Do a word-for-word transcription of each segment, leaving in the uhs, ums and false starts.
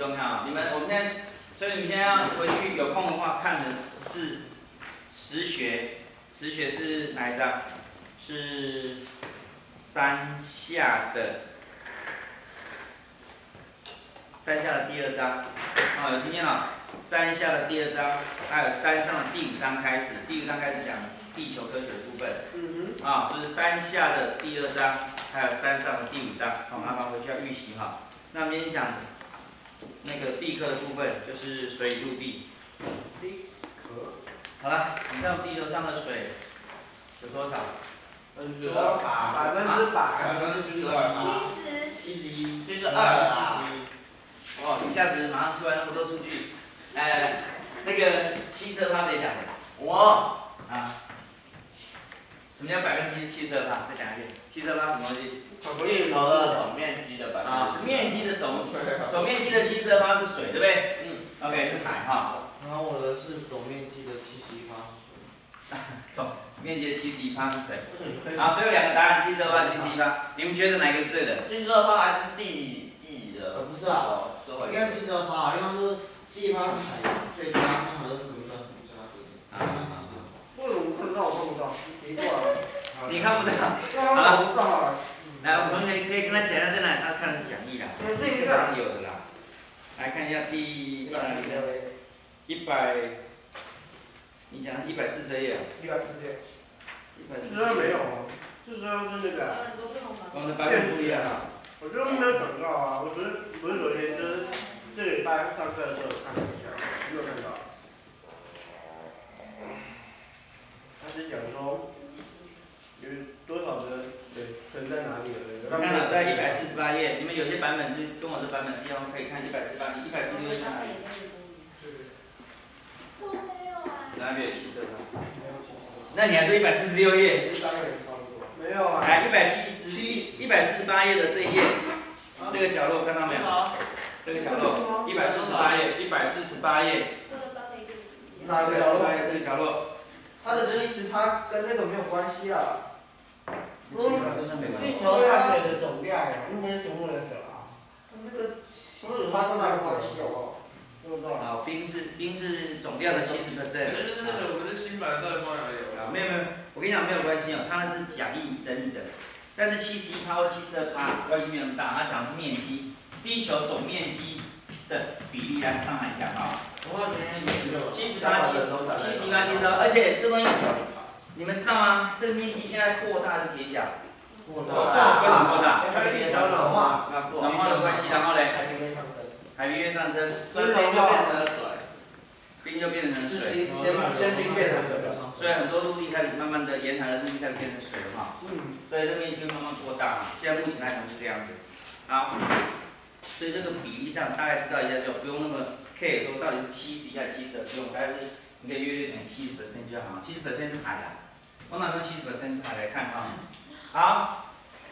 重要。你们我们现在，所以你们现在要回去有空的话，看的是实学，实学是哪一章？是山下的山下的第二章。哦，有听见了？山下的第二章，还有山上的第五章开始，第五章开始讲地球科学的部分。嗯哼。啊，就是山下的第二章，还有山上的第五章。好，麻烦回去要预习哈。那明天讲那个地科的部分，就是水陆地。地科。好了，你知道地球上的水有多少？百分之二百。百分之百。百分之七十。七十一。七十二啊。七十一。哦，一下子马上出来那么多数据。来来来，那个七十二趴谁讲的？我。啊。什么叫百分之七十二趴？再讲一遍。七十二趴什么东西？地球的总面积的百分之。啊，面积的总总面积的七十二趴是水，对不对？嗯。OK， 是海哈。 然后我的是总面积的七十一趴是水。 总面积的七十一趴是水。好，所以有两个答案，七十二趴、七十一趴，你们觉得哪一个是对的？ 七十二趴还是地理地理的？ 呃，不是啊，应该七十二趴，因为它是七十一趴是海洋，所以其他相对都是不算不算对的。啊， 为什么看得到我看不到？奇怪了。 你看不到。 好了。 来，我们同学可以跟他讲一下在哪里，他看的是讲义啦。 这个当然有的啦。来看一下第一百零六页，一百，你讲一百四十页。 一百四十页。 一百四十二没有啊，四十二是那个。 我们的版本不一样啊。 我就没有转到啊，我只是不是昨天就是这礼拜上课的时候看了一下，没有看到。他是讲说有多少的水存在哪里而已。 你看了在一百四十八页，你们有些版本是跟我的版本是一样，可以看一百四十八，你一百四十六是哪里？ 我没有啊。 哪里有七十二？那你还说一百四十六页？ 没有啊。 来，一百七十一百四十八页的这一页，这个角落看到没有？这个角落，一百四十八页，一百四十八页。 哪个角落？ 这个角落。 它的七十它跟那个没有关系啊。 嗯，跟它没关系。 地球它水的总量呀，应该是总量的水啊。 那个七十它都没有关系好不好？ 好，冰是冰是总量的七十 percent。 那那那个我们的新版的在方也有。 啊，没有没有，我跟你讲没有关系哦，它那是讲义整理的，但是七十一趴或七十二趴关系没有那么大，它讲的是面积，地球总面积的比例来上来讲啊。七十趴、七十、七十一趴、七十二，而且这东西你们知道吗？这个面积现在扩大还是减小？ 扩大。为什么扩大？ 海平面上化。 暖化的关系，然后嘞？ 海平面上升。 海平面上升。 冰就变成水。 冰就变成水。 是先先冰变成水。 所以很多陆地开始慢慢的沿海的陆地开始变成水了哈。嗯。所以这面积慢慢扩大，现在目前来讲是这样子。好。所以这个比例上大概知道一下就不用那么 care 说到底是七十一还是七十二，不用，大概是你可以约略点七十 percent 就好，七十 percent 是海啦，通常用七十 percent 是海来看哈。好。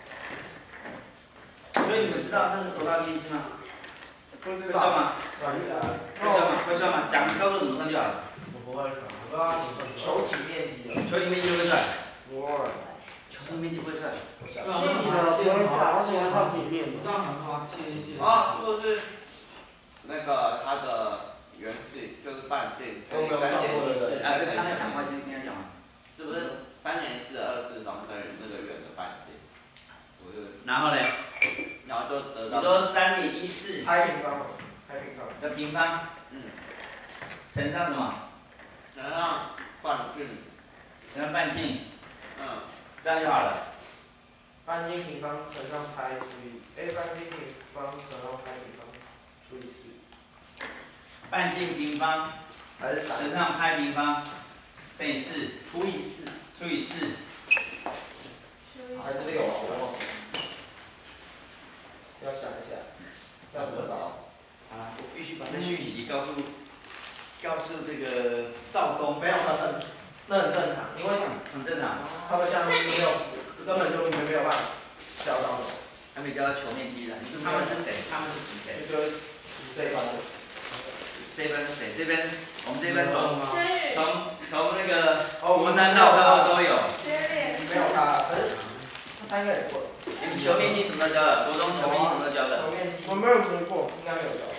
所以你们知道这是多大面积吗？会算吗？ 算一下。 会算吗？会算吗？讲你告诉我怎么算就好了。 我不会算，我不知道怎么算。 球体面积。 球体面积会算？ 不会。 球体面积不会算。 面积的不会算，我喜欢靠体面。 这样很花切一切。 啊，就是那个它的原式就是半径， 我没有算过的。 哎，刚才讲话就是跟他讲嘛。 是不是三点四二四等等于那个圆的半径？我就。 然后嘞？ 然后就得到。 你说三点一四。 开平方。开平方。 的平方。 嗯。 乘上什么？ 乘上半径。 乘上半径。 嗯。 这样就好了。 半径平方乘上派除以 a 半径平方乘上派平方除以四。 半径平方还是乘上派平方乘以四除以四除以四。 还是六啊？我忘了。要想一下，要得到。 啊，我必须把这讯息告诉告诉这个少东。 没有，很很，那很正常，因为很正常。 他们下面没有，根本就没有办法教到的。 还没教到球面积的，你说他们是谁？他们是指谁？ 就这一班的。 这边是谁？这边我们这边从从从那个哦， 国三到高二都有。 没有他，可是他应该也过。 你们球面积什么时候教的？国中球面积什么时候教的？ 球面积我没有学过，应该没有教。 没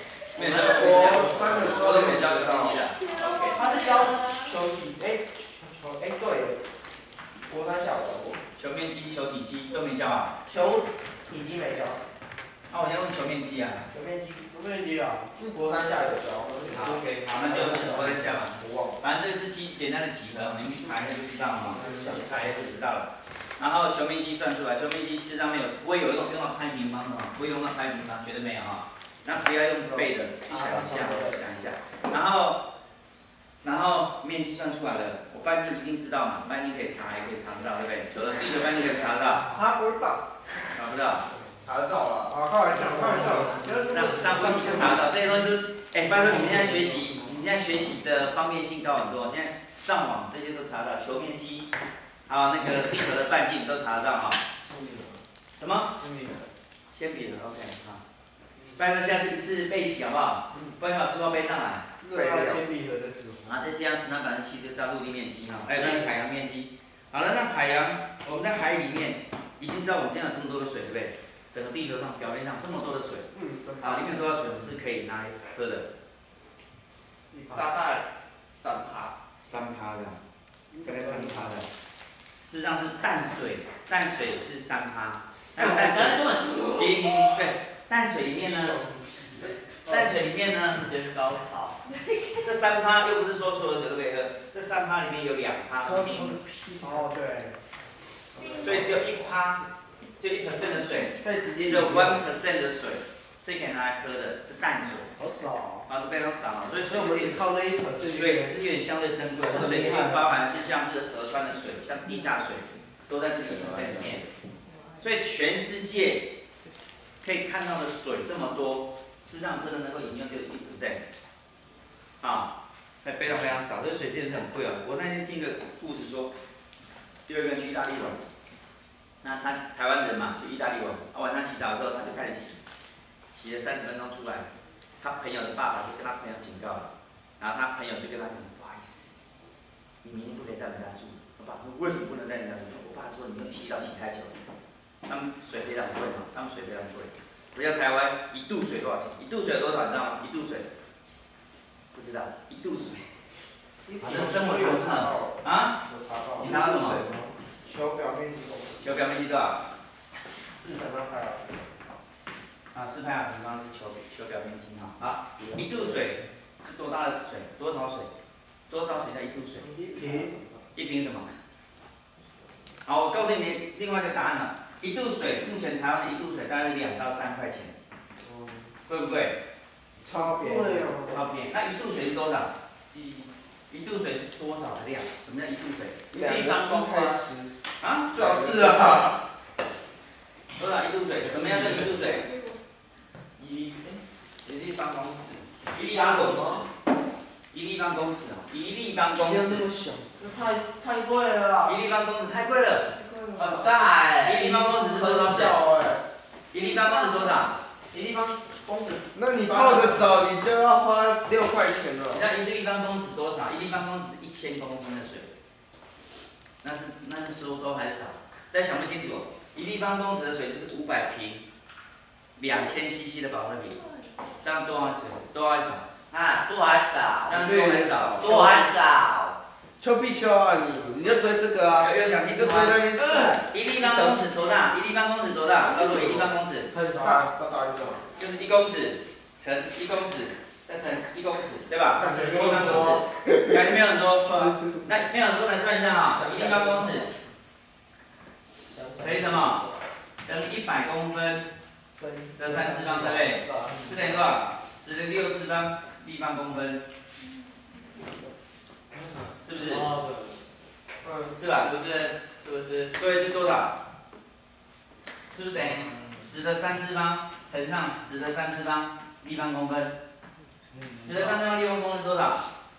没有， 我三个我都没教球面积的。OK。 他是教球体，哎，球，哎，对，国三小的我。 球面积、球体积都没教啊？ 球体积没教。 那我先问球面积啊。 球面积，球面积啊，国三下有教。 好 OK， 好，那就是国三下嘛。 我忘了。 反正这是基简单的几何，你们去查一下就知道了嘛，去查一下就知道了。然后球面积算出来，球面积事实上没有，不会有一种用到拍平方的嘛，不会用到拍平方，绝对没有啊。那不要用背的，去想一下，想一下。然后，然后面积算出来了，我半径一定知道嘛，半径可以查，也可以查得到，对不对？有的地球半径可以查得到。 他不会报。 查不到。 查得到了。 啊，开玩笑，开玩笑。 上上问题就查得到，这些东西都，哎，拜托你们现在学习，你们现在学习的方便性高很多，现在上网这些都查得到，球面积。还有那个地球的半径都查得到哈。什么？铅笔盒。铅笔盒 ，OK， 好。拜托下次一次背起好不好？不然把书包背上来。 背了铅笔盒的纸。 啊，再加上乘上百分之七就知道陆地面积哈，还有那个海洋面积。好了，那海洋，我们在海里面已经知道我们现在有这么多的水，对不对？整个地球上表面上这么多的水。 嗯。 好，里面多少水我们是可以拿来喝的？ 大概三趴。 三趴的，大概三趴的。事实上是淡水，淡水是三趴。还有淡水，你你对，淡水里面呢，淡水里面呢， 真高潮。 这三趴又不是说所有水都可以喝，这三趴里面有两趴是冰。 哦，对。 所以只有一趴，就一 percent 的水， 可以直接。 只有 one percent 的水是可以拿来喝的，是淡水。 好少。 啊，是非常少，所以所以我们只靠那一 percent。 水资源相对珍贵，水里面包含是像是河川的水，像地下水，都在这个 percent 里面。所以全世界可以看到的水这么多，事实上真的能够饮用就一 percent， 啊，那非常非常少，这水真的是很贵啊。我那天听一个故事说，有一个人去意大利玩，那他台湾人嘛，去意大利玩，啊晚上洗澡之后他就开始洗，洗了三十分钟出来，他朋友的爸爸就跟他朋友警告了，然后他朋友就跟他讲，不好意思，你明天不可以在我们家住。我爸说为什么不能在你家住？我爸说你们洗澡洗太久了。他们水非常贵嘛，他们水非常贵。回到台湾，一度水多少钱？一度水有多少？你知道吗？一度水，不知道，一度水。反正生活常识啊？ 我查到。 你查到什么？ 球表面积多少？ 球表面积多少？ 四乘上派啊。 啊，四派尔平方是球球表面积哈。好，一度水是多大的水？多少水？多少水叫一度水？ 一瓶。 一瓶什么？好，我告诉你另外一个答案了。一度水，目前台湾的一度水大概是两到三块钱， 嗯， 贵不贵？ 超便宜。 超便宜。那一度水是多少？一一度水是多少的量？什么叫一度水？ 一方公分。 啊？ 最好是啊。 多少一度水？什么样叫一度水？一一立方公尺。 一立方公尺。一立方公尺啊！一立方公尺。 太太贵了。 一立方公尺太贵了。 很大哎。 一立方公尺是多少水？一立方公尺多少？一立方公尺。 那你泡个澡，你就要花六块钱了。 你知道一立方公尺多少？一立方公尺是一千公分的水。那是那是说多还是少？大家想不清楚。一立方公尺的水就是五百瓶，两千 C C 的保特瓶，这样多还是多还是少？ 啊，多还少？ 这样多还是少？ 多还少？ 丘比丘啊你，你就追这个啊。 有有想听吗？ 就追那边是。 一立方公尺多大？一立方公尺多大？告诉我一立方公尺。 很大，大大一点。 就是一公尺乘一公尺再乘一公尺，对吧？ 感觉一立方公尺，感觉没有很多。那没有很多，来算一下哈，一立方公尺等于什么？等于一百公分的三次方，对不对？是等于多少？十的六次方立方公分，是不是？嗯，是吧？ 是不是？是不是？ 所以是多少？是不是等于十的三次方乘上十的三次方立方公分？十的三次方立方公分多少？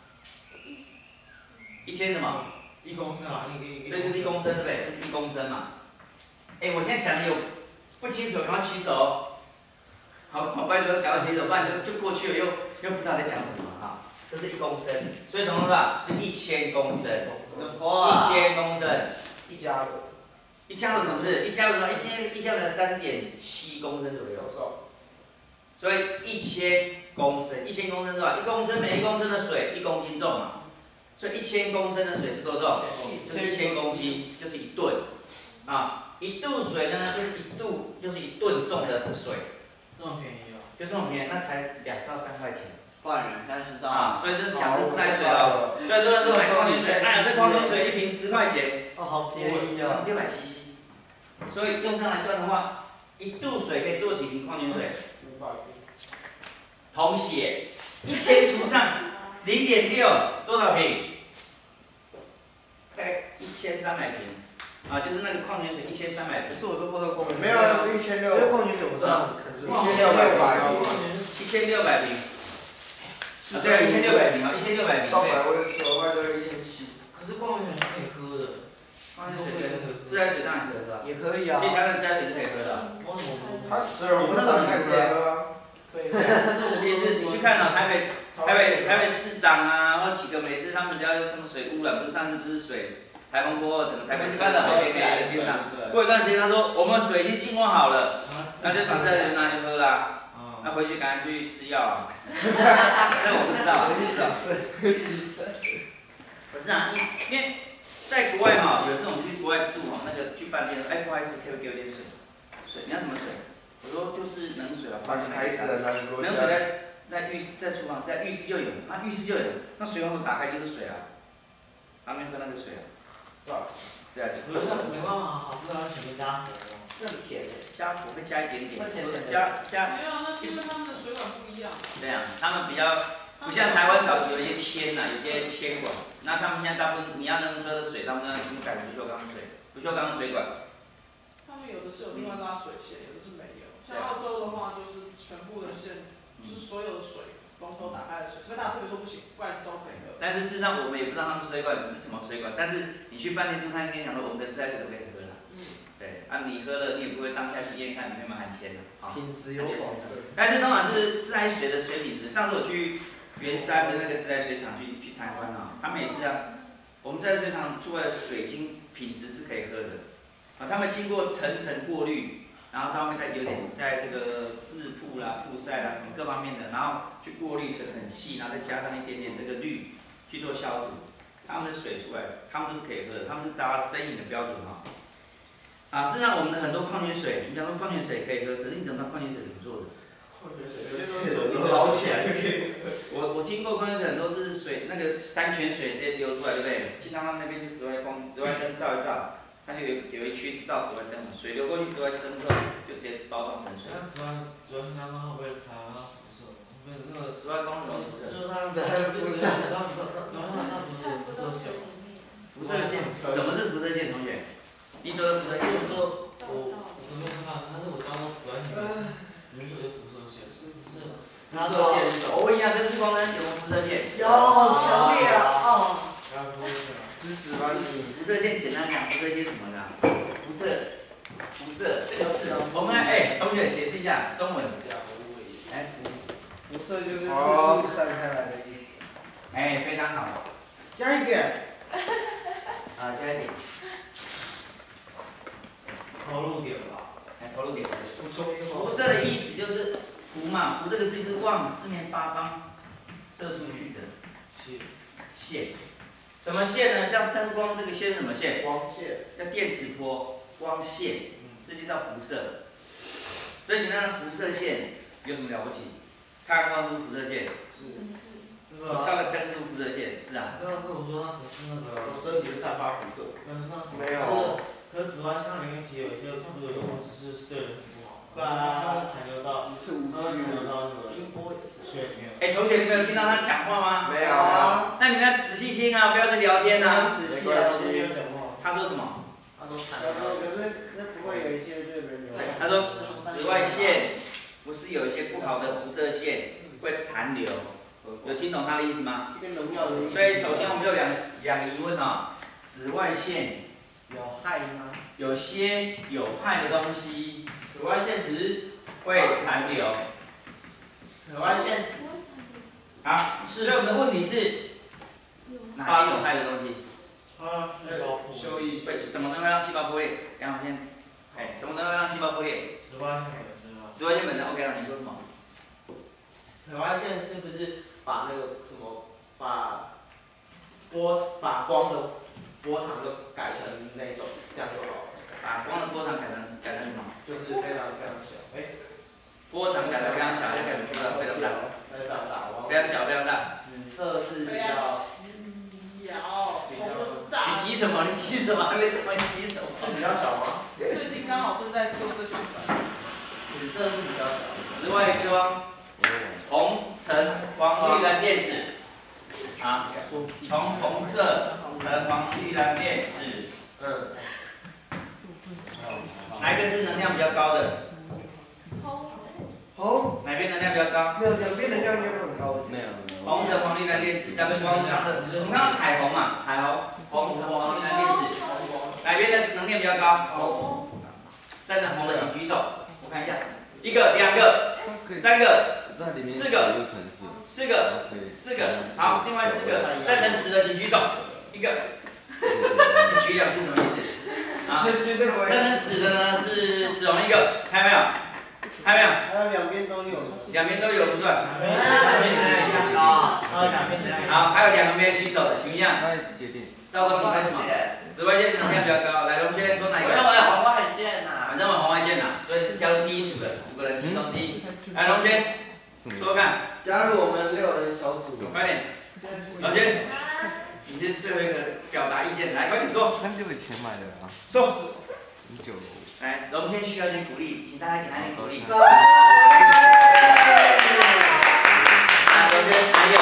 一千什么？ 一公升啊，一一这就是一公升，对不对？这是一公升嘛。哎，我现在讲的有不清楚，赶快举手。好，好，拜托赶快举手，不然就就过去了，又又不知道在讲什么哈。这是一公升，所以总共多少？是一千公升。一千公升。 一加仑。 一加仑不是？一加仑一千一加仑三点七公升左右。所以一千公升，一千公升多少？一公升每一公升的水一公斤重嘛，所以一千公升的水是多重？就是一千公斤，就是一吨。啊，一度水呢就是一度就是一吨重的水。 这么便宜哦？ 就这么便宜，那才两到三块钱。 换人，但是到啊，所以这是讲的自来水哦。所以很多人说买矿泉水，哎呀，这矿泉水一瓶十块钱。 哦，好便宜哦。 六百 C C。所以用这样来算的话，一度水可以做几瓶矿泉水？ 五百瓶。 同写，一千除上零点六，多少瓶？大概一千三百瓶。啊，就是那个矿泉水一千三百瓶。 这我都不喝矿泉水。 没有，是一千六。因为矿泉水我知道， 一千六百瓶。 一千六百瓶。啊，对啊，一千六百瓶啊，一千六百瓶。 到百位十块都一千七。 可是矿泉水可以喝的。 矿泉水自来水当然可以喝啊。 也可以啊。 其实台湾自来水是可以喝的。 我怎么不？ 它水龙头当然可以喝啊。可以。 其实你去看哦，台北、台北、台北市长啊，或几个每次他们只要有什么水污染，不是上次不是水台风过后，整个台北市水变得很脏。过一段时间他说我们水已经净化好了，那就把自来水拿去喝啦。那回去赶快去吃药啊！那我不知道啊。不是啊，因为在国外哈，有时候我们去国外住哈，那个去饭店说，哎，不好意思，可不可以给我点水？水，你要什么水？我说就是冷水啊，放进开水。冷水在在浴室在厨房在浴室就有，那浴室就有，那水龙头打开就是水啊，他们喝那个水啊。对啊。 可是它没办法，好不然全部加火哦。 更甜的， 加火会加一点点， 加加。 没有，那是因为他们的水管不一样。 对啊，他们比较不像台湾早期有一些铅呐，有些铅管，那他们现在大部分你要能喝的水，他们都要全部改成不锈钢水，不锈钢水管。 他们有的是有另外拉水线，有的是没有。像澳洲的话，就是全部的线，就是所有的水龙头打开的水，所以大家特别说不行，外资都可以喝。但是事实上我们也不知道他们水管是什么水管，但是你去饭店住，他跟你讲说我们的自来水都可以喝了。嗯。对，啊，你喝了你也不会当下去验看里面有没有含铅的，啊。 品质有保证。 但是通常是自来水的水品质，上次我去圆山的那个自来水厂去去参观啊，他们也是啊，我们自来水厂出来的水晶品质是可以喝的，啊，他们经过层层过滤，然后他们在有点在这个日曝啦、曝晒啦什么各方面的，然后去过滤成很细，然后再加上一点点这个氯去做消毒，他们的水出来，他们都是可以喝的，他们是达到生饮的标准哈。啊，事实上我们的很多矿泉水，你比方说矿泉水可以喝，可是你怎么知道矿泉水怎么做的？ 矿泉水就是捞起来就可以。 我我听过矿泉水很多是水那个山泉水直接流出来，对不对？经常他们那边就紫外光、紫外灯照一照，它就有有一区是照紫外灯嘛，水流过去紫外灯之后就直接包装成水。 那紫外紫外线刚刚会不会产生到辐射？会不会那个紫外光什么辐射？ 就是它的辐射，它它它紫外线它不是有辐射线吗？ 辐射线，什么是辐射线，同学？你说的辐射线是说， 我我没有看到，但是我知道紫外线里面有些辐射线，是不是？辐射线是什么？ 我问一下，这日光灯有没有辐射线？ 有，好强烈啊！哦。 四十万米。 辐射线简单讲，辐射线什么呢？辐射，辐射这个字，我们哎，同学解释一下中文。哎，辐， 辐射就是四处散开来的意思。 哎，非常好。 加一点。 啊，加一点。 投入点吧。 哎，投入点。 辐射的意思就是辐嘛，辐这个字是往四面八方射出去的线。线。什么线呢？像灯光这个线是什么线？ 光线。 叫电磁波，光线，这就叫辐射。最简单的辐射线有什么了不起？看光是辐射线。 是。 照个灯是辐射线，是啊。 刚刚跟我说它不是那个。 我身体是散发辐射。 跟那什么？ 没有。 可是紫外线它里面其实有一些，它不是有用只是是对人不好，不然它会残留到，它会残留到那个水里面。哎， 同学，你没有听到他讲话吗？ 没有啊。 那你们要仔细听啊，不要再聊天啊。 仔细啊，没有讲话。 他说什么？ 他说残留。 可是那不会有一些对人有。 他说紫外线不是有一些不好的辐射线会残留，有听懂他的意思吗？所以首先我们有两两个疑问啊，紫外线。 有害吗？ 有些有害的东西，紫外线值会残留。 紫外线。 好，所以我们的问题是哪些有害的东西？ 啊，细胞破修一。 会什么东西会让细胞破裂？两天，哎，什么东西会让细胞破裂？ 紫外线本身吗？ 紫外线本身 OK 了，你说什么？ 紫外线是不是把那个什么把波把光的波长就改成那种，这样就好了。 把光的波长改成改成什么？ 就是非常非常小。哎、欸， 波长改得非常小，就改成非常非常大。 非常大， 非常小，非常大。 紫色是比较。 小， 比较大。 你急什么？你急什么？还没问你急什么？ 是比较小吗？ 最近刚好正在做这项专题。 紫色是比较小。 紫外光，红、橙、黄、绿、蓝、靛、紫。啊，从红色、橙、黄、绿、蓝、靛、紫。 嗯。 哪一个是能量比较高的？ 红。 红。 哪边能量比较高？ 两两边能量应该都很高。 没有。 红、橙、黄、绿、蓝、靛、紫，这边光长的，我们看到彩虹嘛，彩虹，红、橙、黄、绿、蓝、靛、紫，哪边的能量比较高？ 红。 站着红的请举手，我看一下，一个、两个、三个、四个、四个、四个，好，另外四个站成直的请举手，一个，你举两次什么意思？啊，站成直的呢是只红一个，看到没有？看到没有？ 还有两边都有。 两边都有不算。 好， 还有两个没有举手的，请一下。赵总，你说什么？紫外线能量比较高，来，龙轩说哪一个？ 我有红外线呐。 反正我红外线呐，所以是加入第一组的五个人其中第一。来，龙轩，说说看。 加入我们六人小组。 快点，龙轩，你是最后一个表达意见，来，快点说。 很久以前买的啊。 说。 很久。 来，龙轩需要点鼓励，请大家给他点鼓励。 掌声！ 来，龙轩还有。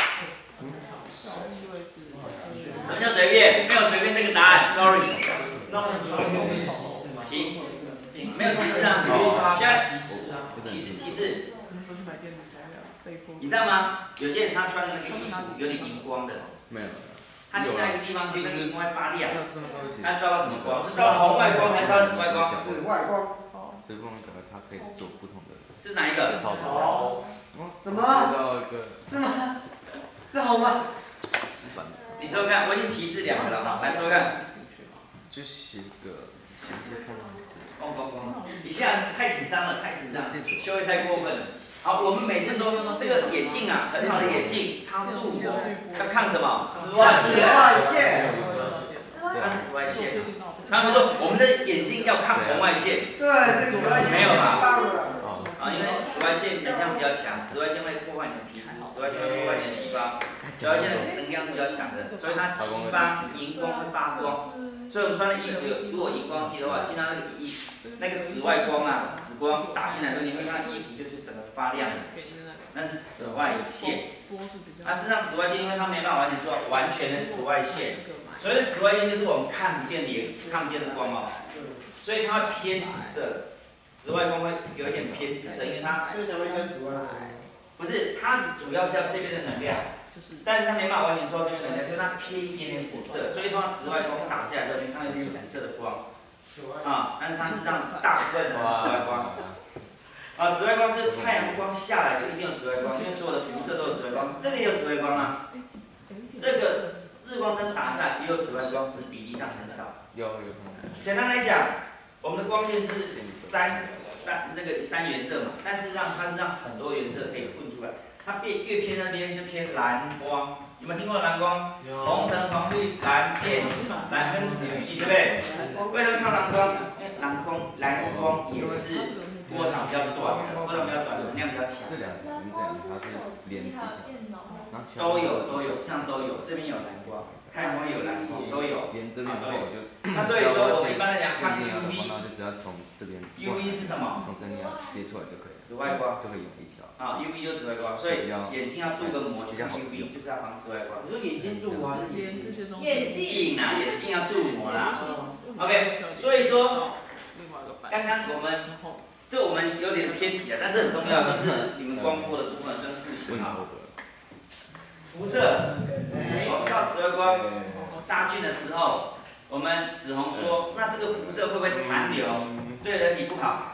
什么叫随便？没有随便这个答案 ，sorry。 那我们主要用提示吗？ 提，没有提示啊。现在提示提示。以上吗？有些人他穿的那个衣服有点荧光的。 没有。 他进到一个地方去，那个荧光会发亮。他照到什么光？是照红外光还是照紫外光？ 紫外光。 所以光小白它可以做不同的。 是哪一个？ 哦。什么？什么？这红吗？ 你说看，我已经提示两个了嘛，来说看。 就写个写一些看方式。 咣咣咣！你现在是太紧张了，太紧张了，修为太过分了。好，我们每次说这个眼镜啊，很好的眼镜，它镀膜，它抗什么？ 紫外线。 抗紫外线。他们说我们的眼镜要抗红外线。 对，这个紫外线没有吧？啊，因为紫外线能量比较强，紫外线会破坏你的皮肤，紫外线会破坏你的细胞。紫外线的能量是比较强的，所以它激发荧光会发光。所以我们穿的衣服有，如果荧光剂的话，进到那个衣那个紫外光啊，紫光打进来之后，你会看到衣服就是整个发亮的，那是紫外线。那事实上紫外线，因为它没办法完全做完全的紫外线，所谓的紫外线就是我们看不见的看不见的光芒，所以它会偏紫色。紫外光会有一点偏紫色，因为它不是它主要是要这边的能量。但是它没办法完全做到这边能量，所以它偏一点点紫色，所以它紫外光打下来之后，你看到有点紫色的光，啊，但是它实际上大部分的紫外光，啊，紫外光是太阳光下来就一定有紫外光，因为所有的辐射都有紫外光，这个也有紫外光啊，这个日光灯打下来也有紫外光，只是比例上很少。 有有。 简单来讲，我们的光线是三三那个三原色嘛，但是让它是让很多颜色可以混出来。它变越偏那边就偏蓝光，有没有听过蓝光？红、橙、黄、绿、蓝、靛、蓝跟紫雨季，对不对？为了抗蓝光，因为蓝光蓝光也是波长比较短的，波长比较短，能量比较强。 这两个名字它是连一条， 都有都有，实际上都有，这边有蓝光，太阳光有蓝光，都有。 连这边的话我就。 那所以说我们一般来讲看 U V， 就只要从这边。 U V 是什么？ 从这边接出来就可以。 紫外光就会有一条。 啊 ，U V 就是紫外光，所以眼睛要镀个膜就叫 U V， 就是要防紫外光。 你说眼睛镀膜还是眼睛？ 眼镜啊，眼镜要镀膜啦。OK， 所以说，刚刚我们这我们有点偏题了，但是很重要，就是你们光波的部分跟复习好。辐射，我们照紫外光杀菌的时候，我们子红说，那这个辐射会不会残留？对人体不好。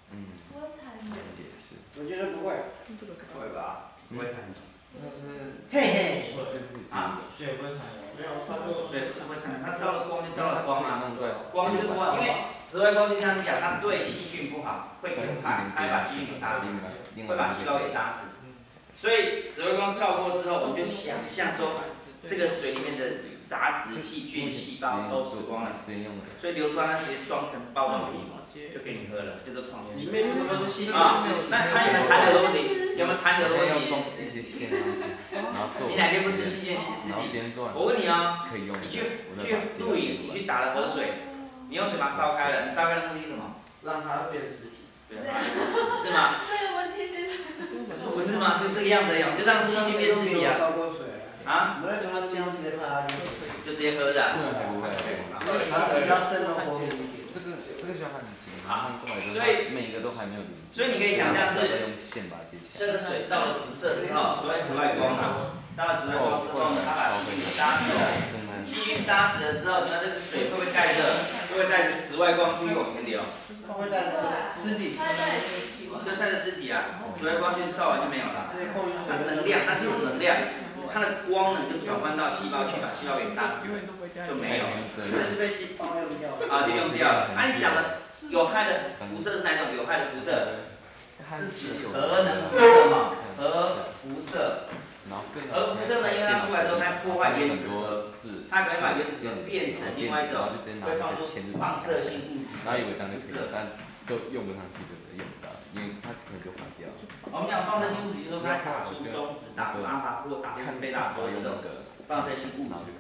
我觉得不会， 不会吧？ 不会残留。 嘿嘿， 啊， 水不会残留。 没有，它就水不会残留，它照了光就照了光嘛，光就是光，因为紫外光就像你讲，它对细菌不好，会有害，它会把细菌给杀死，会把细胞给杀死。 所以紫外光照过之后，我们就想象说，这个水里面的杂质、细菌、细胞都死光了，所以流出来它直接装成包装瓶，就给你喝了，这个矿泉水。 里面全部都是细菌。 啊，那它有没有残留的问题？有没有残留的问题？ 一些线上去，然后做。 你哪天不吃细菌洗尸体？我问你啊，你去去露营，你去打了河水，你用水把它烧开了，你烧开的目的是什么？ 让它变尸体。 对，是吗？ 这个问题不是吗？就这个样子一样，就让细菌变尸体啊。 烧过水。啊？我在中央这样直接怕它进水。 就直接喝的。 不会。 它比较渗透后面一点。 这个这个需要看紧，啊， 所以每个都还没有。 所以你可以想象是用线把它接起来。 这个水到了辐射之后，所谓紫外光啊，到了紫外光之后，它把细菌杀死了。细菌杀死了之后，你看这个水会不会带着，会不会带着紫外光去往前流？ 会带着尸体。 就带着尸体啊，紫外光就照完就没有了。它能量，它是有能量。它的光呢就转换到细胞去，把细胞给杀死，就没有了。 这是被细胞用掉了。 啊，就用掉了。按你讲的有害的辐射是哪种有害的辐射？是指核能辐射嘛？核辐射。核辐射呢，因为它出来之后，它破坏原子核，它可以把原子核变成另外一种会放出放射性物质。 然后以为这样就可以，但都用不上去，就是用不到，因为它可能就坏掉了。 我们讲放射性物质，就是它打出中子，打出阿法波，打出贝塔波的那种放射性物质。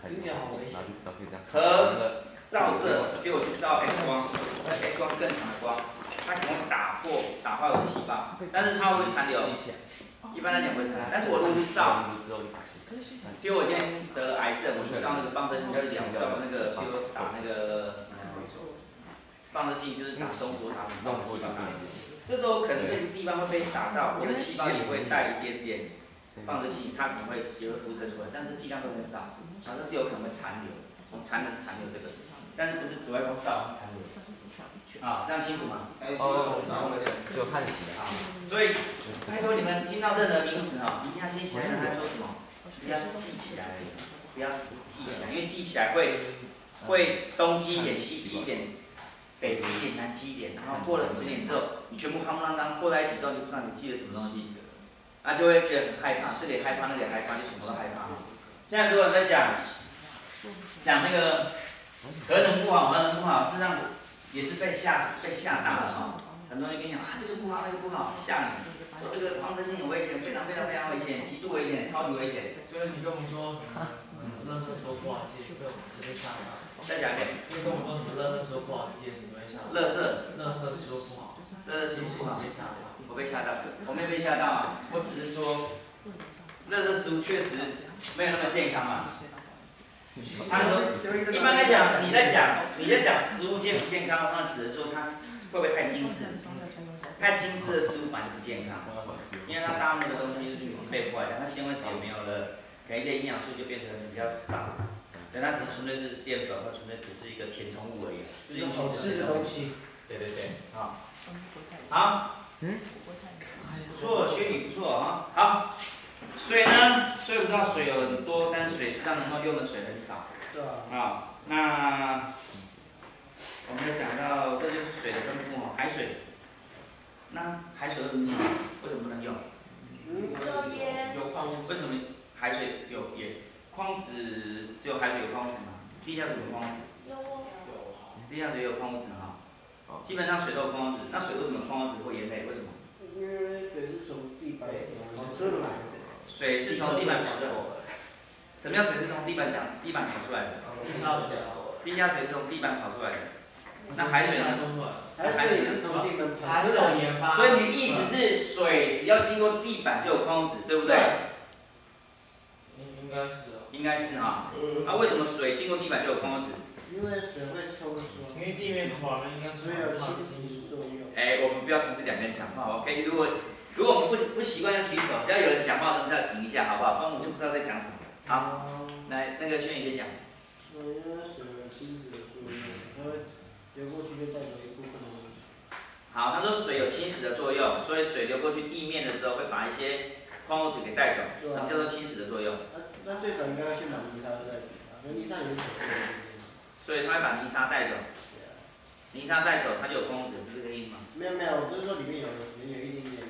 核照射给我去照 X 光，那 X 光更强的光，它可能打破、打坏我的细胞，但是它会不会残留？一般来讲不会残留，但是我如果去照，就我今天得了癌症，我去照那个放射性治疗，照那个，比如打那个放射性，就是打中国打弄细胞打死。这时候可能这个地方会被打到，我的细胞也会带一点点放射性，它可能会有个辐射出来，但是剂量会很少，然后这是有可能会残留，从残留残留这个，但是不是紫外光照残留。啊，这样清楚吗？ 哦，然后就看洗啊。 所以，拜托你们听到任何名词哈，一定要先想想他说什么，不要记起来，不要记起来，因为记起来会会东记一点，西记一点。北极一点，南极一点，然后过了十年之后，你全部夯不啷当过在一起之后，你不知道你记了什么东西，那就会觉得很害怕，这个也害怕，那个也害怕，就什么都害怕。现在如果在讲讲那个核能不好，核能不好，事实上也是被吓被吓大了哈。很多人跟你讲啊，这个不好，那个不好，吓你，说这个放射性很危险，非常非常非常危险，极度危险，超级危险。 所以你跟我们说什么？嗯，垃圾收破瓦机被我们直接杀了。 再讲一遍。 你跟我们说什么？垃圾收破瓦机什么被杀？ 垃圾。 垃圾收不好。 垃圾收不好。 被吓到。 我被吓到，我没被吓到啊，我只是说，垃圾食物确实没有那么健康嘛。他说，一般来讲，你在讲你在讲食物健不健康的话，只是说它会不会太精致？太精致的食物本来就不健康，因为它大部分的东西是被破坏掉，它纤维质也没有了，可能一些营养素就变得比较少。但它只纯粹是淀粉，或纯粹只是一个填充物而已，是用好吃的东西。 对对对，啊，好，嗯，不错，学语不错啊，好。水呢？虽然我知道水有很多，但是水实际上能够用的水很少。 对啊。 啊，那我们要讲到，这就是水的分布哦，海水。那海水有什么情况？为什么不能用？ 嗯， 有盐。 有矿物质。 为什么海水有盐？矿物质只有海水有矿物质吗？地下水有矿物质？ 有。 有。 地下水也有矿物质哈。基本上水都有矿物质。那水为什么矿物质或盐类？为什么？ 因为水是从地板跑出来的。 水是从地板跑出来的。什么叫水是从地板讲地板跑出来的？ 地下水。 地下水是从地板跑出来的。那海水呢？ 海水也是从地板跑出来的。 所以你的意思是水只要经过地板就有矿物质，对不对？ 应应该是啊。 应该是哈。那为什么水经过地板就有矿物质？ 因为水会抽缩。 因为地面滑了，应该是没有侵蚀作用。 哎，我们不要同时两个人讲话 ，OK？ 如果如果我们不不习惯就举手，只要有人讲话，我们就要停一下，好不好？不然我们就不知道在讲什么。好，来那个轩宇先讲。 因为水有侵蚀的作用，它会流过去就带走一部分的东西。 好，他说水有侵蚀的作用，所以水流过去地面的时候会把一些矿物质给带走。什么叫做侵蚀的作用？ 那那最早应该要先把泥沙带走，因为泥沙有可能。 所以它会把泥沙带走。泥沙带走，它就有矿物质，是这个意思吗？ 没有没有，我不是说里面有有有一点点的，我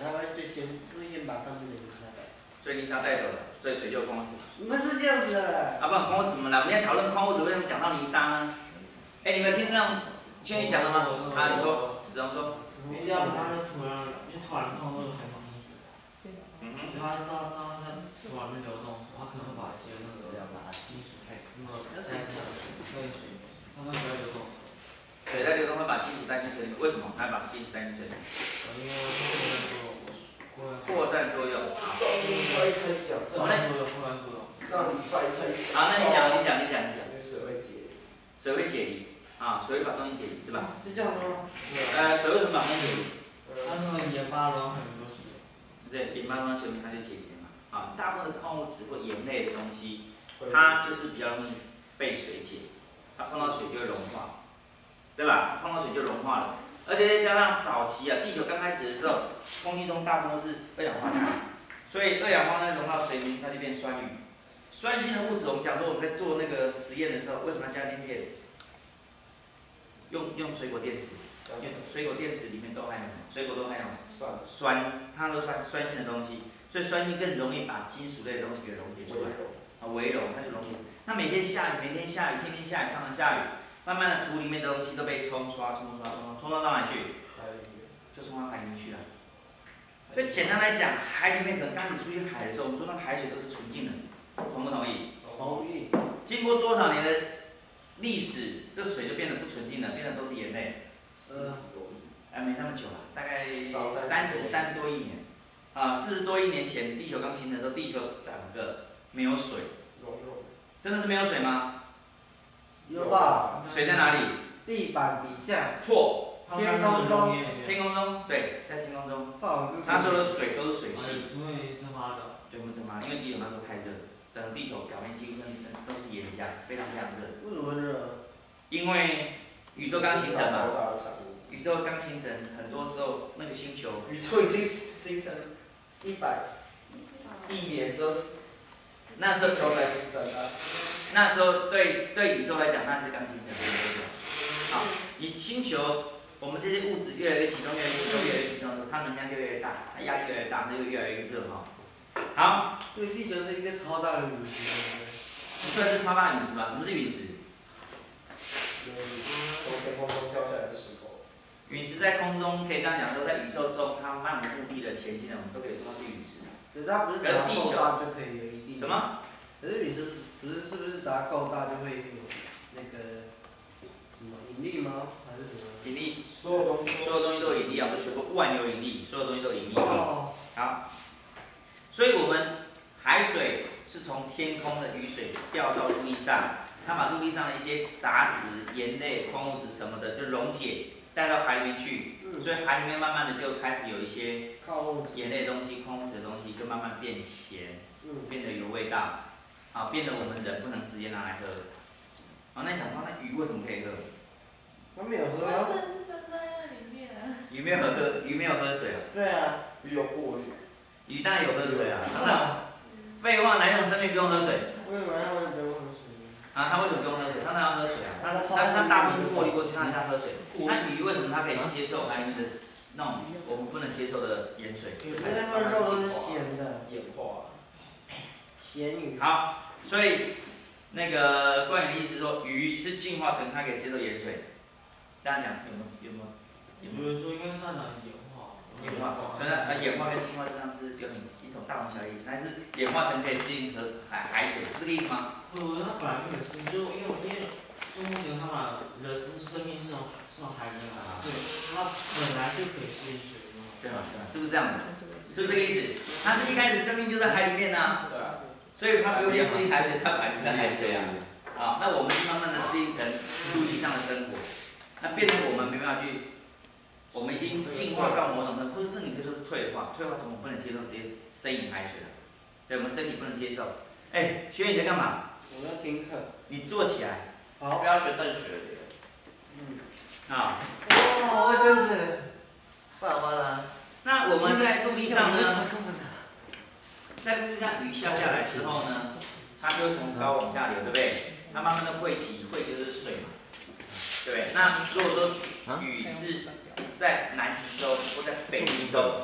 他们最先最先把上面的泥沙带。 所以泥沙带走了，所以水就有矿物质。 不是这样子的。 啊，不然矿物质怎么来？我们今天讨论矿物质，为什么讲到泥沙呢？哎，你们听这样轩宇讲的吗？啊，你说，子龙说。 一定要它的土壤，因为土壤矿都是含金属。 嗯哼。 它它它在土壤里面流动，它可能会把一些那个金属带那个带进带进水里面，它们不要流动。 水在流动会把金属带进水里面，为什么它会把金属带进水里面？ 因为扩散作用。 上礼拜才讲。 扩散作用，扩散作用。 上礼拜才讲。 好，那你讲，你讲，你讲，你讲。 水会解离。 水会解离。啊，水会把东西解离是吧？ 是这样子吗？ 呃，水为什么把东西解离？ 它那个盐巴然后很多水。 对，盐巴东西它就解离了嘛。啊，大部分的矿物质或盐类的东西，它就是比较容易被水解，它碰到水就会融化，对吧？碰到水就融化了。而且再加上早期啊，地球刚开始的时候，空气中大部分都是二氧化碳，所以二氧化碳融到水里面，它就变酸雨。酸性的物质，我们讲说我们在做那个实验的时候，为什么要加电片？用用水果电池，水果电池里面都含有什么？水果都含有酸，酸，它都酸酸性的东西，所以酸性更容易把金属类的东西给溶解出来，啊，微溶它就溶解。那每天下雨，每天下雨，天天下雨，常常下雨，慢慢的土里面的东西都被冲刷、冲刷、冲刷，冲刷到哪里去？就冲到海里面去了。所以简单来讲，海里面可能刚开始出现海的时候，我们说那海水都是纯净的，同不同意？ 同意。 经过多少年的历史，这水就变得不纯净了，变得都是盐类。 四十多亿。 哎，没那么久了，大概三十三十多亿年。啊，四十多亿年前，地球刚形成的时候，地球整个没有水。真的是没有水吗？ 有吧？ 水在哪里？ 地板底下。 错。 天空中。 天空中，对，在天空中。他说的水都是水系。 因为蒸发的。 全部蒸发，因为地球那时候太热，整个地球表面几乎都是岩浆，非常非常热。 为什么热？ 因为宇宙刚形成嘛。宇宙刚形成，很多时候那个星球。 宇宙已经形成一百亿年之后。 那时候球才形成的。 那时候对对宇宙来讲，那是刚形成的。好，你星球，我们这些物质越来越集中，越来越集中，越来越集中的时候，它能量就越来越大，它压力越来越大，它就越来越热哈。好。 对，地球是一个超大的陨石。 不算是超大陨石吧？什么是陨石？ 从天空中掉下来的石头。 陨石在空中可以这样讲说，在宇宙中它漫无目的的前进的，我们都可以说它是陨石。 可是它不是只要够大就可以有一定。 什么？ 可是陨石不是是不是只要够大就会有那个什么引力吗？还是什么？ 引力。 所有东西。 所有东西都有引力啊！我们学过万有引力，所有东西都有引力。 哦。 好。所以我们海水是从天空的雨水掉到陆地上，它把陆地上的一些杂质、盐类、矿物质什么的就溶解，带到海里面去。嗯、所以海里面慢慢的就开始有一些盐类的东西、矿物质的东西，就慢慢变咸，嗯、变得有味道，啊，变得我们人不能直接拿来喝。啊，那你想说那鱼为什么可以喝？ 它没有喝啊。 生生在那里面啊。 鱼没有喝，鱼没有喝水啊。 对啊，鱼有过滤。 鱼当然有喝水啊，真的。废话，哪一种生命不用喝水？ 为什么它会不用喝水？ 啊，它为什么不用喝水？它当然要喝水啊，但是但是它大部分是过滤过去，它还是要喝水。那鱼为什么它可以接受海里面的那种我们不能接受的盐水？ 因为它的肉都是咸的，演化。咸鱼。 好，所以那个冠宇的意思说，鱼是进化成它可以接受盐水，这样讲有没有？有没有？ 我觉得说应该是按哪演化。 演化，所以呢，呃，演化跟进化实际上是有很一种大同小异的意思，但是演化成可以适应和海海水，是这个意思吗？ 不，它本来就很适应，就因为因为就目前看嘛，人生命是从是从海里来的，对，它本来就可以适应水的。 对吧？是不是这样的？是不是这个意思？它是一开始生命就在海里面呢，对啊，所以它不用去适应海水，它本来就在海水啊。啊，那我们就慢慢的适应成陆地上的生活，那变成我们没办法去。我们已经进化到某种程度，或者是你可以说是退化，退化成我们不能接受直接生饮海水了，对，我们身体不能接受。哎，学你在干嘛？ 我在听课。 你坐起来。 好。不要学邓学的。 嗯。啊。 哇，会这样子。爸爸啦。 那我们在陆地上呢？在陆地上雨下下来之后呢，它就会从高往下流，对不对？它慢慢的汇集，汇集就是水嘛。对不对？那如果说雨是在南极洲或在北极洲，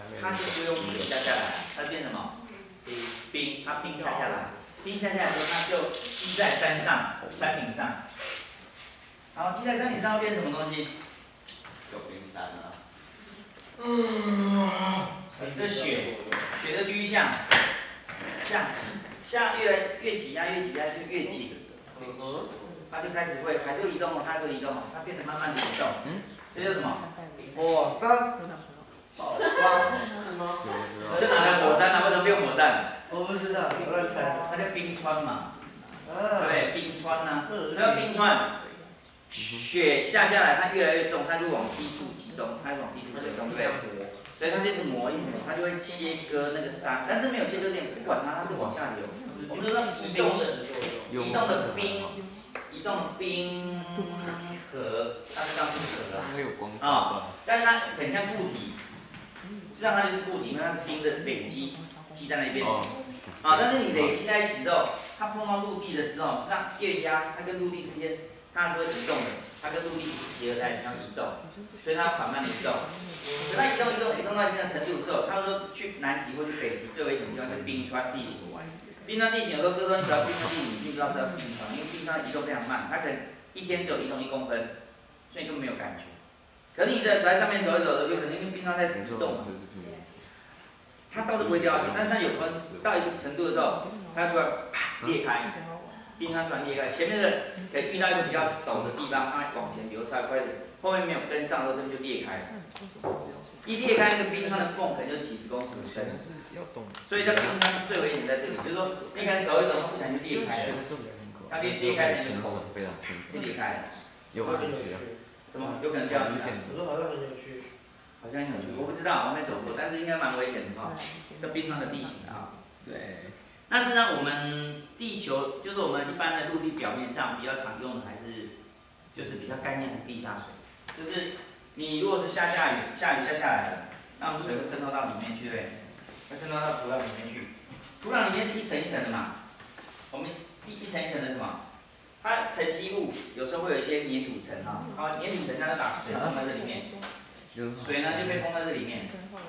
它就不用水下下来，它变什么？冰，它冰下下来，冰下下来之后，它就积在山上、山顶上。然后积在山顶上会变成什么东西？ 有冰山啊。 嗯，这雪，雪的趋向，像，像越来越挤压、越挤压就越紧，它就开始会还是会移动哦，它还是会移动哦，它变得慢慢的移动。嗯，这叫什么？ 火山。宝光是吗？ 这哪来火山啊？为什么变火山？ 我不知道，我乱猜。 它叫冰川嘛，对不对？冰川呢、啊？什么冰川？雪下下来，它越来越重，它就往低处集中，它就往低处集中，对不对？所以它就一直磨，一直磨，它就会切割那个山，但是没有切割点，不管它，它是往下流。我们就说移动的，移动的冰，移动的冰河，它是叫冰河啊。啊，但是它很像固体。实际上它就是固体，因为它是冰的累积积在那边。啊，但是你累积在一起之后，它碰到陆地的时候，实际上液压它跟陆地之间它是会移动的，它跟陆地结合在一起，它移动，所以它缓慢的移动。所以它移动移动移动到一定的程度之后，他们说去南极或去北极最危险的地方就是冰川地形。冰川地形有时候这东西只要冰川地形，你并不知道这叫冰川，因为冰川移动非常慢，它可能一天只有移动一公分，所以根本没有感觉。可是你在走在上面走一走的，有可能跟冰川在移动。它倒是不会掉下去，但是它有时候到一个程度的时候，它突然啪裂开，冰川突然裂开，前面的可以遇到一个比较陡的地方，它往前流出来快点，后面没有跟上的时候，这边就裂开了。一裂开，那个冰川的缝可能就几十公尺深，所以它冰川最危险在这里，就是说你可能走一走，它不小心就裂开了，它裂裂开的那个口就裂开了。 有可能去什么？有可能这样子。 我说好像很有趣。 好像很有趣，我不知道，我没走过，但是应该蛮危险的哈。这冰川的地形啊。对。那实际上我们地球，就是我们一般的陆地表面上比较常用的还是，就是比较干净的地下水。就是你如果是下下雨，下雨下下来了，那我们水会渗透到里面去，对，会渗透到土壤里面去。土壤里面是一层一层的嘛，我们一一层一层的什么？它沉积物有时候会有一些粘土层啊，啊，粘土层它就把水放在这里面。水呢就被封在这里面，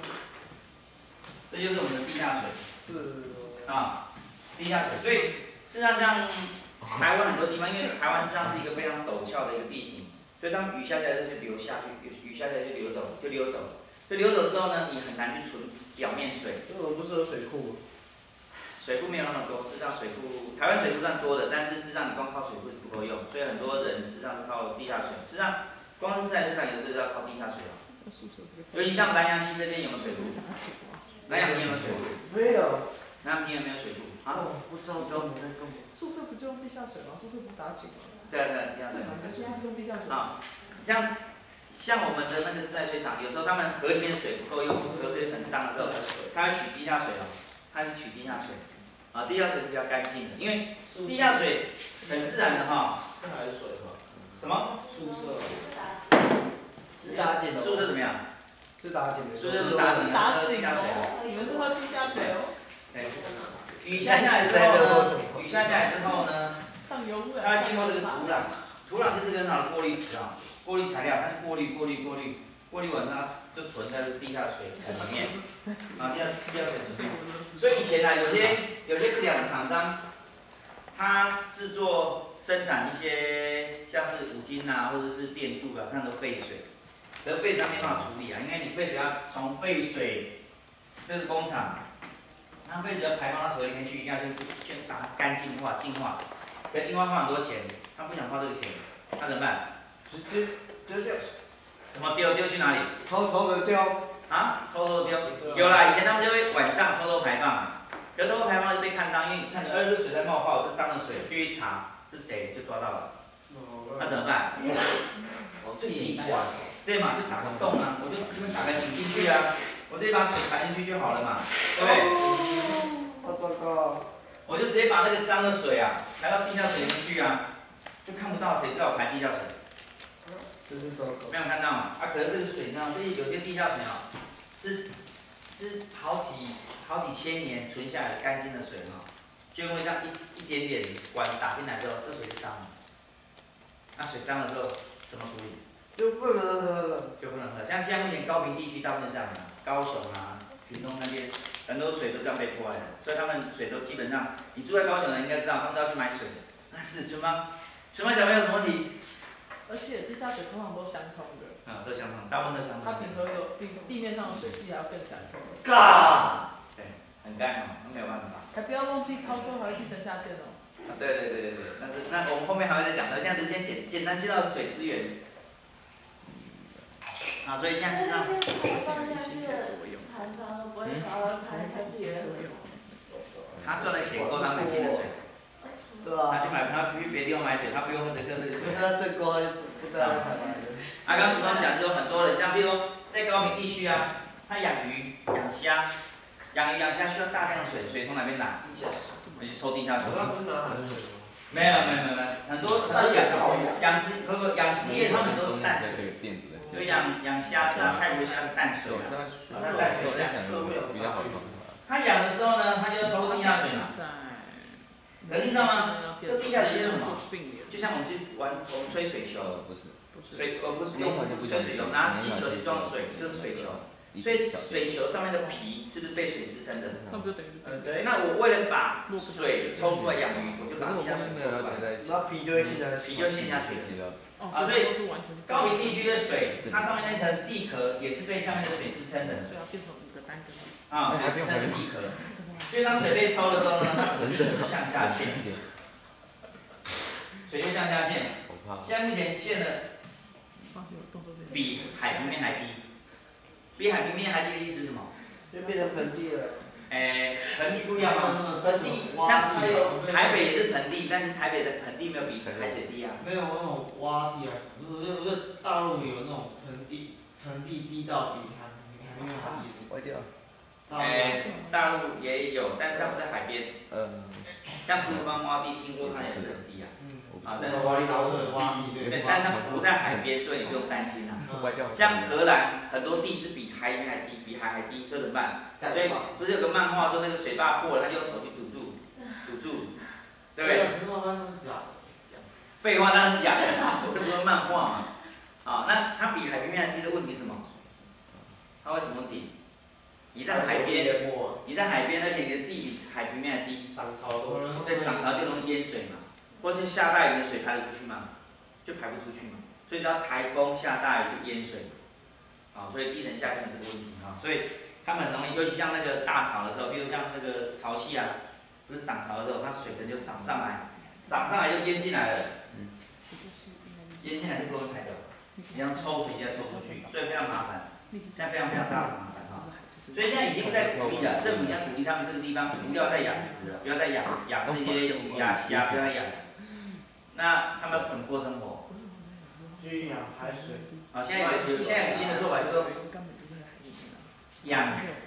这就是我们的地下水。啊，地下水。所以事实上像台湾很多地方，因为台湾实际上是一个非常陡峭的一个地形，所以当雨下下来就流下去，雨下下来就流走，就流走。就流走之后呢，你很难去存表面水。 为什么不是有水库？ 水库没有那么多，事实上水库台湾水库算多的，但是事实上你光靠水库是不够用，所以很多人事实上是靠地下水。事实上光是自来水厂有时候要靠地下水啊。尤其像南洋溪这边有没有水库？南洋溪有没有水库？ 没有。 南洋溪有没有水库？啊？ 不知道，知道没在干嘛。 宿舍不就用地下水吗？宿舍不打井吗？ 对啊对啊，地下水。 宿舍是用地下水。 啊，像像我们的那个自来水厂，有时候他们河里面水不够用，河水很脏的时候，他会取地下水哦，他是取地下水。啊，地下水是比较干净的，因为地下水很自然的哈。 这还是水吗？ 什么？ 宿舍。 打井的。宿舍怎么样？ 是打井的。 宿舍是打井的。 打井哦，你们是喝地下水哦。 对。雨下下来之后呢？雨下下来之后呢？ 上游污染。 它经过这个土壤，土壤就是很好的过滤池啊，过滤材料，它过滤过滤过滤，过滤完它就存在这个地下水层里面。啊，地下地下水层里面。所以以前呢，有些有些不良的厂商，他制作生产一些像是五金啊，或者是电镀啊，看都废水。可是废水它没办法处理啊，因为你废水要从废水，这是工厂，那废水要排放到河里面去，一定要先先把它干净化、净化。可净化花很多钱，他不想花这个钱，那怎么办？ 直接丢掉。 怎么丢？丢去哪里？ 偷偷的丢。 啊？偷偷的丢？有啦，以前他们就会晚上偷偷排放。有偷偷排放就被看到，因为你看到，呃，这水在冒泡，这脏的水，就去查是谁，就抓到了。那怎么办？ 往自己一下。 对嘛，就打个洞啊，我就这边打个井进去啊，我直接把水排进去就好了嘛，对不对？ 好糟糕。 我就直接把那个脏的水啊排到地下水里面去啊，就看不到谁知道我排地下水。 真是糟糕。 没有看到嘛？啊，可是这个水呢，这有些地下水啊，是是好几好几千年存下来的干净的水哈，就因为这样一一点点管打进来之后，这水是脏的。那水脏了之后怎么处理？ 就不能喝了。 就不能喝。像现在目前高屏地区大部分这样的，高雄啊、 屏东那边很多水都这样被破坏的，所以他们水都基本上，你住在高雄的应该知道，他们都要去买水。那是纯吗？纯吗？小朋友有什么问题？ 而且地下水通常都相通的。 啊，都相通，大部分都相通。 它比河有比地面上的水系还要更相通。 嘎。对，很干哦，那没有办法。 还不要忘记超收还会地层下陷哦。 啊，对对对对对，但是那我们后面还会再讲的，现在只是先简简单介绍水资源。啊，所以现在是让。 放下去的厂商都不会少了台台资源。 他赚的钱够他买新的水。 对啊。 他去买，他去别地方买水，他不用喝这个这个水。 他最高不在台湾的。 啊，刚刚主刚讲就有很多人，像比如说在高屏地区啊，他养鱼、养虾，养鱼养虾需要大量的水，水从哪边来？地下水，你去抽地下水。没有没有没有没有，很多很多养养殖不不养殖业他们都是淡水，就养养虾子啊，泰国虾是淡水啊，它淡水虾比较好用。 他养的时候呢，他就要抽地下水嘛。能听到吗？这地下水是什么？就像我们去玩，我们吹水球， 不是， 水呃不是用吹水球，拿气球里装水，就是水球。所以水球上面的皮是不是被水支撑的？ 那不就等于？ 呃对。那我为了把水抽出来养鱼，我就把地下水抽出来， 然后皮就会陷下去。 皮就陷下去了。 啊， 所以高屏地区的水，它上面那层地壳也是被下面的水支撑的。 所以要变成五个单根。 啊，水支撑的地壳。所以当水被抽的时候呢，它可能就向下陷。水就向下陷。现在目前陷的比海平面还低。比海平面还低的意思是什么？ 就变成盆地了。 诶，盆地不一样吗？ 盆地， 像台北也是盆地，但是台北的盆地没有比海水低啊。 没有那种洼地啊，不是不是大陆有那种盆地，盆地低到比海海平面还低。 歪掉。 诶，大陆也有，但是它不在海边。 嗯。 像土方洼地，听说它也是很低啊。 嗯。 啊，但是洼地都是洼地， 对，但是它不在海边，所以你不用担心啊。像荷兰很多地是比海面还低，比海还低，所以怎么办？所以不是有个漫画说那个水坝破了，他就用手去堵住，堵住，对不对？ 可是漫画都是假的。 废话当然是假的，我是说漫画嘛。啊，那它比海平面还低的问题是什么？它会什么问题？你在海边，你在海边，而且你的地比海平面还低， 涨潮的， 对，涨潮就容易淹水嘛，或是下大雨的水排得出去吗？就排不出去嘛。所以只要台风下大雨就淹水，啊，所以地层下陷这个问题啊，所以他们很容易，尤其像那个大潮的时候，比如像那个潮汐啊，不是涨潮的时候，它水可能就涨上来，涨上来就淹进来了，淹进来就不容易排掉，你要抽水就要抽出去，所以非常麻烦，现在非常非常大的麻烦啊，所以现在已经在鼓励了，政府要鼓励他们这个地方不要再养殖了，不要再养养那些鱼啊虾，不要再养，那他们怎么过生活？ 去养海水。 好，现在有现在有新的做法，就是说养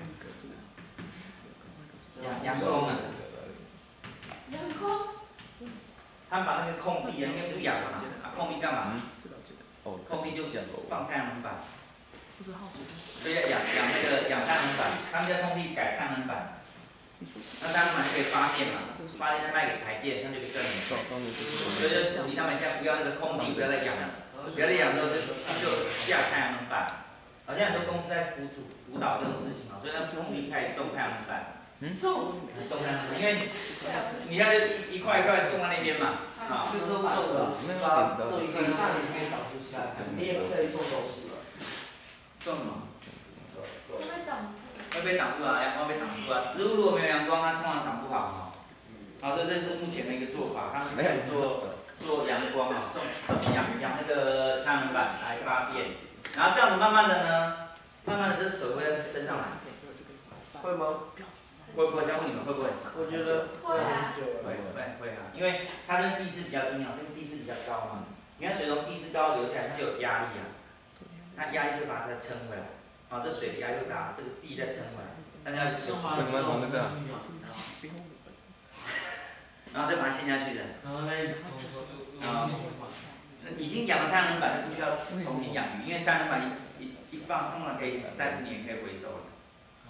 养养空啊。 养空。他们把那个空地啊，因为不养嘛，啊空地干嘛？空地就放太阳能板。所以要养养那个养太阳能板，他们叫空地改太阳能板。那太阳能板就可以发电嘛，发电再卖给台电，那就更很重。所以就鼓励他们现在不要那个空地，不要再养了。不要再养之后就就下太阳能板，好像很多公司在辅助辅导这种事情啊，所以他们空地开始种太阳能板，种种太阳能板，因为你看就一块一块种在那边嘛，啊， 就是说种的，把等下你可以长出下来，你也可以种东西了。 种什么？ 会被挡住。 会被挡住啊，阳光被挡住啊。植物如果没有阳光，它通常长不好哈。好，这这是目前的一个做法，他们开始做。做阳光啊，种养养那个太阳能板来发电，然后这样子慢慢的呢，慢慢的这个水会在升上来， 会吗？ 会不会？再问你们会不会？ 我觉得会啊。 会会会啊，因为它这个地势比较低啊，这个地势比较高嘛，你看水从地势高流下来，它就有压力啊，它压力就把它再撑回来，啊，这水的压力又大，这个地再撑回来，大家就是为什么从那个？ 然后再把它陷下去的。 然后再一直冲冲。 啊，已经养了太阳能板，就不需要重新养鱼，因为太阳能板一一一放，通常可以三十年可以回收了。对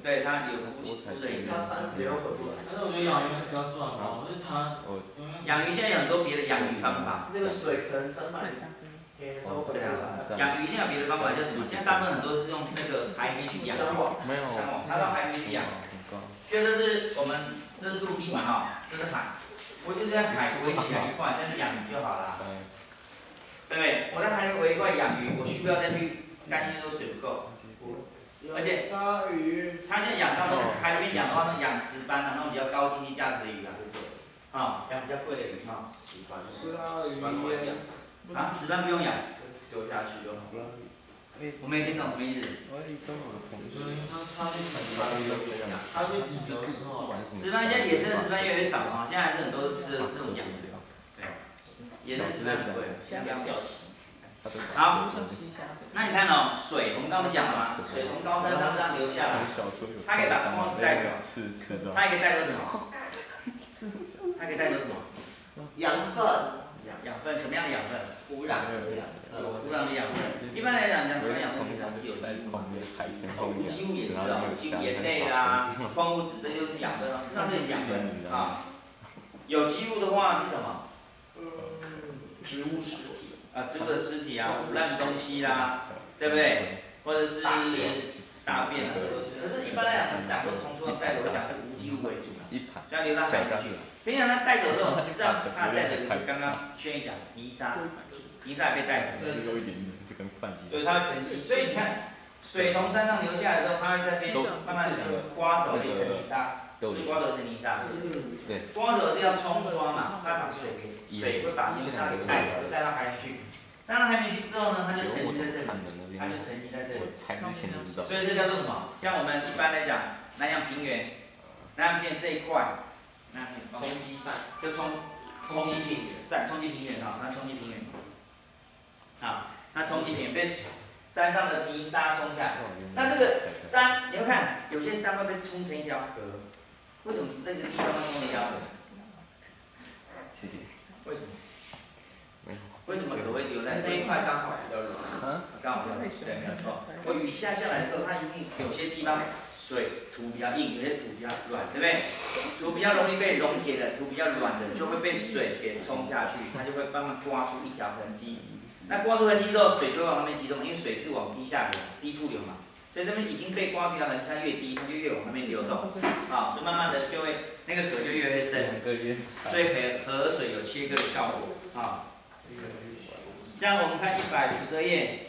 对，它有个污污的影响。 它三十六回不来。 但是我觉得养鱼比较赚嘛，我觉得它。 养鱼现在有很多别的养鱼方法。 那个水可能三百天都回来。 养鱼现在有别的方法叫什么？现在大部分很多是用那个海里面去养。 没有。 它到海里面去养。就这是我们这是陆地嘛哈，这是海。我就在海围起来一块，但是养鱼就好啦。对不对？我在海里围一块养鱼，我需不要再去担心说水不够。而且鲨鱼， 他现在养到那个海里面养的话，那养石斑啊，那种比较高经济价值的鱼啊，啊，养比较贵的鱼哈。石斑，石斑不用养。啊，石斑不用养，丢下去就好了。我没听懂什么意思。 他他去啃它的他去挤球的时候， 石斑现在野生的石斑越来越少了啊，现在还是很多吃的是这种养的。对。野生石斑很贵，现在不要掉旗子。好，那你看哦，水我们刚刚不讲了吗？水从高山上这样流下来，它可以把矿物质带走，它也可以带走什么？它可以带走什么？ 养分。 养养分，什么样的养分？ 污染的养分。 污染的养分。一般来讲，讲主要养分通常是有机物嘛，无机物也是啊，无机物盐类啦，矿物质这些都是养分啊，事实上这是养分啊。有机物的话是什么？ 植物实体。 啊，植物的尸体啊，腐烂的东西啦，对不对？或者是大便啊，都是。可是，一般来讲，讲说从出带走，会讲是无机物为主，像流到海里去。平常它带走之后，实际上它带走刚刚轩逸讲泥沙，泥沙也被带走。对，它会沉积。所以你看，水从山上流下来的时候，它会在边慢慢的刮走一层泥沙，是刮走一层泥沙。对。刮走是要冲刷嘛，它把水给。水会把泥沙给带走，带到海里去。带到海里去之后呢，它就沉积在这里，它就沉积在这里。所以这叫做什么？像我们一般来讲，南洋平原，南洋平原这一块，那冲积扇，就冲冲积平扇，冲积平原啊，那冲积平原。啊，那冲积平原被山上的泥沙冲下来，那这个山，你会看，有些山会被冲成一条河，为什么那个地方会冲一条河？谢谢。为什么？为什么河会留在那一块刚好比较软？ 嗯，刚好比较对，没有错。我雨下下来的时候，它一定有些地方水土比较硬，有些土比较软，对不对？土比较容易被溶解的，土比较软的，就会被水给冲下去，它就会慢慢刮出一条痕迹。那刮出痕迹之后，水就会往那边集中，因为水是往低下流、低处流嘛。所以这边已经被刮出一条痕迹，它越低，它就越往那边流动，啊，所以慢慢的就会那个河就越来越深，所以河河水有切割的效果，啊。像我们看一百五十二页，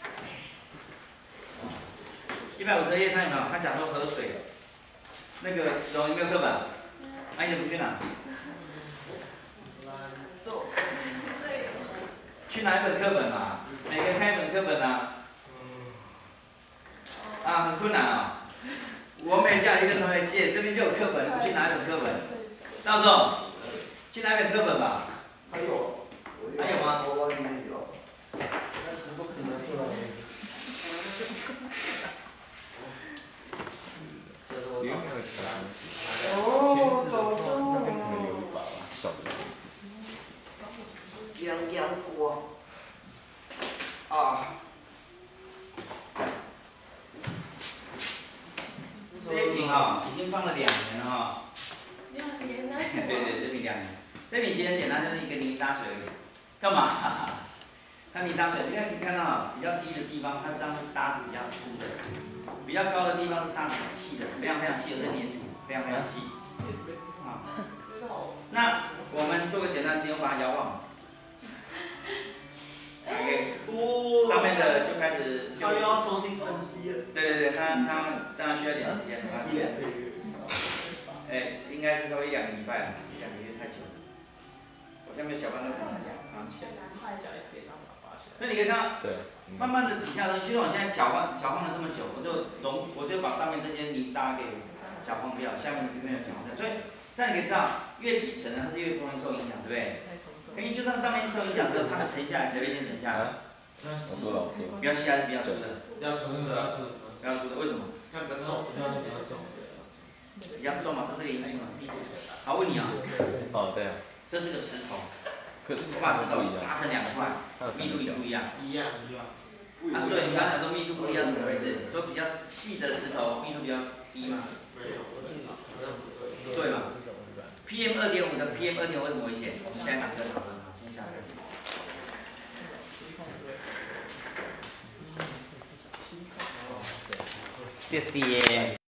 一百五十二页看有没有？他讲说河水，那个子龙有没有课本？那你怎么不去拿？去拿一本课本嘛，每个人看一本课本啊。啊，很困难啊、哦！我每叫一个同学借，这边就有课本，你去拿一本课本。赵总，去拿一本课本吧。 还有。 还有吗？ 我里面有。不可能做。哦，走走。养养锅。啊。 这一瓶啊、哦，已经放了两年了哈、哦。 两年了。 对对，这瓶两年。这瓶其实很简单，就是一个泥沙水。干嘛？它泥沙水，现在可以看到比较低的地方，它实际上是沙子比较粗的；比较高的地方是沙子很细的，非常非常细的这粘土，非常非常细。啊。那我们做个简单实验，把它摇晃。OK， 上面的就开始就又要重新沉积了。 对对对，它它当然需要点时间，它一两个月。 哎，应该是稍微一两个礼拜了，一两个月太久了。我下面搅拌都很难搅，啊。所以你可以看到，慢慢的底下的，就像我现在搅拌搅拌了这么久，我就融，我就把上面这些泥沙给搅拌掉，下面没有搅拌掉，所以这样你可以知道，越底层呢它是越不容易受影响，对不对？因为就算上面受影响之后，它的沉下来，谁会先沉下来？ 我做了，我做了。 比较细还是比较粗的？ 比较粗的，比较粗的。 比较粗的，为什么？ 比较重，比较重，比较重。 比较重嘛，是这个因素嘛？好，问你啊。 哦，对啊。 这是个石头。 可是我把石头砸成两块，密度也不一样。 一样一样。 那、啊、所以你刚才说密度不一样，怎么回事？说比较细的石头密度比较低吗？对嘛 ？P M 二点五的 P M 二点五为什么危险？我们现在讲课讨论啊，先下开始。谢谢。